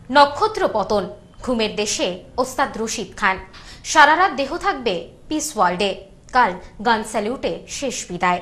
নক্ষত্র পতন, ঘুমের দেশে ওস্তাদ রশিদ খান। সারা রাত দেহ থাকবে পিস ওয়ার্ল্ডে। কাল গান স্যালিউটে শেষ বিদায়।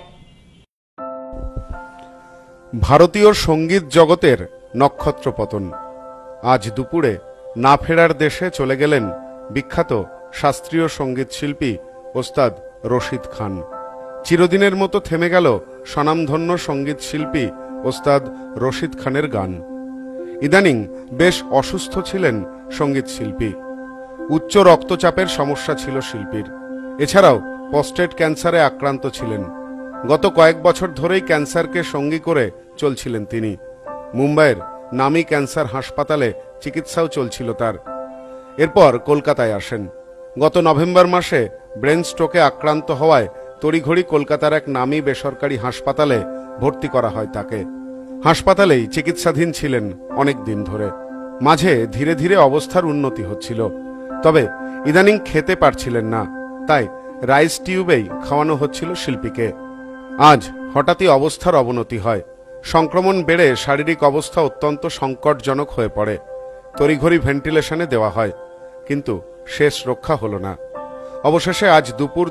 ভারতীয় সঙ্গীত জগতের নক্ষত্র পতন। আজ দুপুরে না ফেরার দেশে চলে গেলেন বিখ্যাত শাস্ত্রীয় সঙ্গীত শিল্পী ওস্তাদ রশিদ খান। চিরদিনের মতো থেমে গেল স্বনামধন্য সঙ্গীত শিল্পী ওস্তাদ রশিদ খানের গান। ইদানিং বেশ অসুস্থ ছিলেন সঙ্গীত শিল্পী। উচ্চ রক্তচাপের সমস্যা ছিল শিল্পীর। এছাড়াও প্রস্টেট ক্যান্সারে আক্রান্ত ছিলেন। গত কয়েক বছর ধরেই ক্যান্সারকে সঙ্গী করে চলছিলেন তিনি। মুম্বাইয়ের নামী ক্যান্সার হাসপাতালে চিকিৎসাও চলছিল তার। এরপর কলকাতায় আসেন। গত নভেম্বর মাসে ব্রেন স্ট্রোকে আক্রান্ত হওয়ায় তড়িঘড়ি কলকাতার এক নামী বেসরকারি হাসপাতালে ভর্তি করা হয় তাকে। হাসপাতালেই চিকিৎসাধীন ছিলেন অনেক দিন ধরে। মাঝে ধীরে ধীরে অবস্থার উন্নতি হচ্ছিল, তবে ইদানিং খেতে পারছিলেন না, তাই রাইস টিউবেই খাওয়ানো হচ্ছিল শিল্পীকে। আজ হঠাৎই অবস্থার অবনতি হয়। সংক্রমণ বেড়ে শারীরিক অবস্থা অত্যন্ত সংকটজনক হয়ে পড়ে। তড়িঘড়ি ভেন্টিলেশনে দেওয়া হয়, কিন্তু শেষ রক্ষা হল না। অবশেষে আজ দুপুর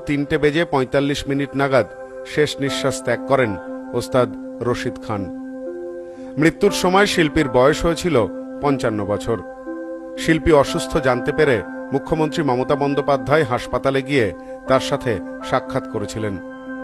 3:45 নাগাদ শেষ নিঃশ্বাস ত্যাগ করেন ওস্তাদ রশিদ খান। মৃত্যুর সময় শিল্পীর বয়স হয়েছিল 55 বছর। শিল্পী অসুস্থ জানতে পেরে মুখ্যমন্ত্রী মমতা বন্দ্যোপাধ্যায় হাসপাতালে গিয়ে তার সাথে সাক্ষাৎ করেছিলেন।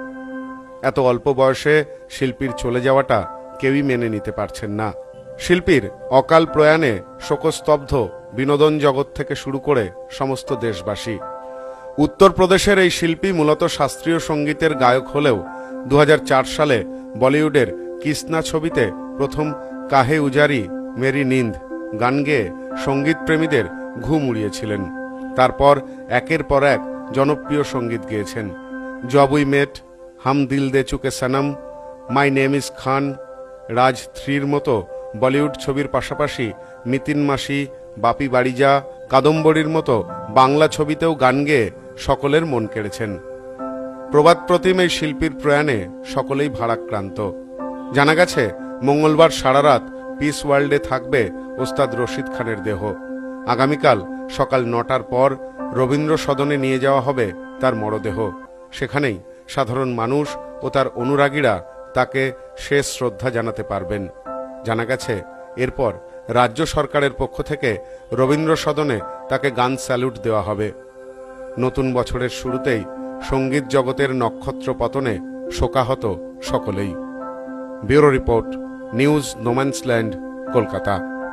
এত অল্প বয়সে শিল্পীর চলে যাওয়াটা কেউই মেনে নিতে পারছেন না। শিল্পীর অকাল প্রয়াণে শোকস্তব্ধ বিনোদন জগৎ থেকে শুরু করে সমস্ত দেশবাসী। উত্তরপ্রদেশের এই শিল্পী মূলত শাস্ত্রীয় সঙ্গীতের গায়ক হলেও 2004 সালে বলিউডের কিসনা ছবিতে প্রথম কাহে উজারি মেরি নিন্দ গান গেয়ে সঙ্গীত প্রেমীদের ঘুম উড়িয়েছিলেন। তারপর একের পর এক জনপ্রিয় সঙ্গীত গেয়েছেন। জব উই মেট, হাম Dil De Chuke Sanam, my name is Khan, Raaz 3-র মতো বলিউড ছবির পাশাপাশি মিতিন মাসি, বাপি বাড়িজা, কাদম্বরীর মতো বাংলা ছবিতেও গান গেয়ে সকলের মন কেড়েছেন। প্রবাদ প্রতিম এই শিল্পীর প্রয়াণে সকলেই ভারাক্রান্ত। জানা গেছে মঙ্গলবার সারা রাত পিস ওয়ার্ল্ডে থাকবে ওস্তাদ রশিদ খানের দেহ। আগামীকাল সকাল 9টার পর রবীন্দ্র সদনে নিয়ে যাওয়া হবে তার মরদেহ। সেখানেই সাধারণ মানুষ ও তার অনুরাগীরা তাকে শেষ শ্রদ্ধা জানাতে পারবেন। জানা গেছে এরপর রাজ্য সরকারের পক্ষ থেকে রবীন্দ্র সদনে তাকে গান স্যালুট দেওয়া হবে। নতুন বছরের শুরুতেই সঙ্গীত জগতের নক্ষত্র পতনে শোকাহত সকলেই। Bureau report, news no man's land, Kolkata.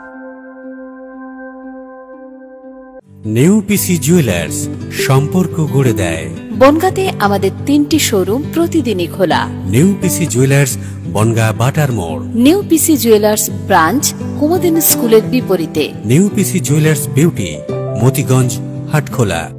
New PC jewellers, সম্পর্ক গড়ে দেয়। বনগাঁতে আমাদের 3টি শোরুম প্রতিদিনই খোলা। নিউ পিসি জুয়েলার্স, বনগাঁ বাটার মোড়। New PC jewellers branch, Kumudini স্কুলের বিপরীতে। New PC jewellers beauty, Motiganj, Hatkhola.